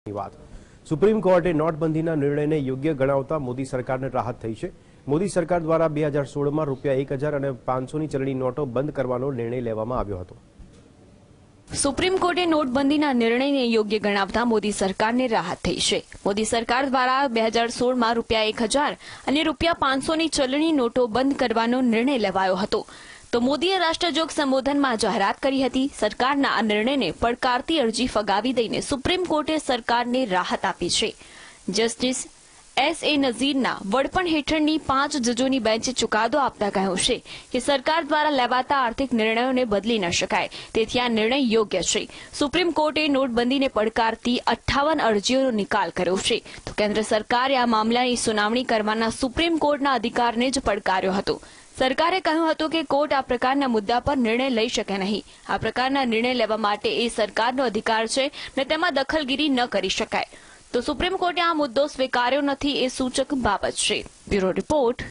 વાત સુપ્રીમ કોર્ટે નોટબંધીના નિર્ણયને યોગ્ય ગણાવતા મોદી સરકારને રાહત થઈ છે। મોદી સરકાર દ્વારા 2016માં ₹1000 અને 500ની ચલણી નોટો બંધ કરવાનો નિર્ણય લેવામાં આવ્યો હતો। સુપ્રીમ કોર્ટે નોટબંધીના નિર્ણયને યોગ્ય ગણાવતા મોદી સરકારને રાહત થઈ છે। મોદી સરકાર દ્વારા 2016માં ₹1000 અને ₹500ની ચલણી નોટો બંધ કરવાનો નિર્ણય લેવાયો હતો। તો મોદીએ રાષ્ટ્રજોગ સંબોધનમાં જાહેરાત કરી હતી। સરકારના આ નિર્ણયને પડકારતી અરજી ફગાવી દઈને સુપ્રીમ કોર્ટે સરકારને રાહત આપી છે। Justice S.A. નઝીરના વડપણ હેઠળની 5 જજોની બેન્ચે ચુકાદો આપતા કહ્યું છે કે સરકાર દ્વારા લેવાતા આર્થિક નિર્ણયોને બદલી ન શકાય, તેથી આ નિર્ણય યોગ્ય છે। સુપ્રીમ કોર્ટે નોટબંધીને પડકારતી 58 અરજીઓનો નિકાલ કર્યો છે, તો કેન્દ્ર સરકારે આ મામલાની સુનાવણી કરવાના સુપ્રીમ કોર્ટના અધિકારને જ પડકાર્યો હતો। સરકારે કહ્યું હતું કે કોર્ટ આ પ્રકારના મુદ્દા પર નિર્ણય લઈ શકે નહીં। આ પ્રકારના નિર્ણય લેવા માટે એ સરકારનો અધિકાર છે ને તેમાં દખલગીરી ન કરી શકાય। તો સુપ્રીમ કોર્ટે આ મુદ્દો સ્વીકાર્યો નથી એ સૂચક બાબત છે। Bureau report.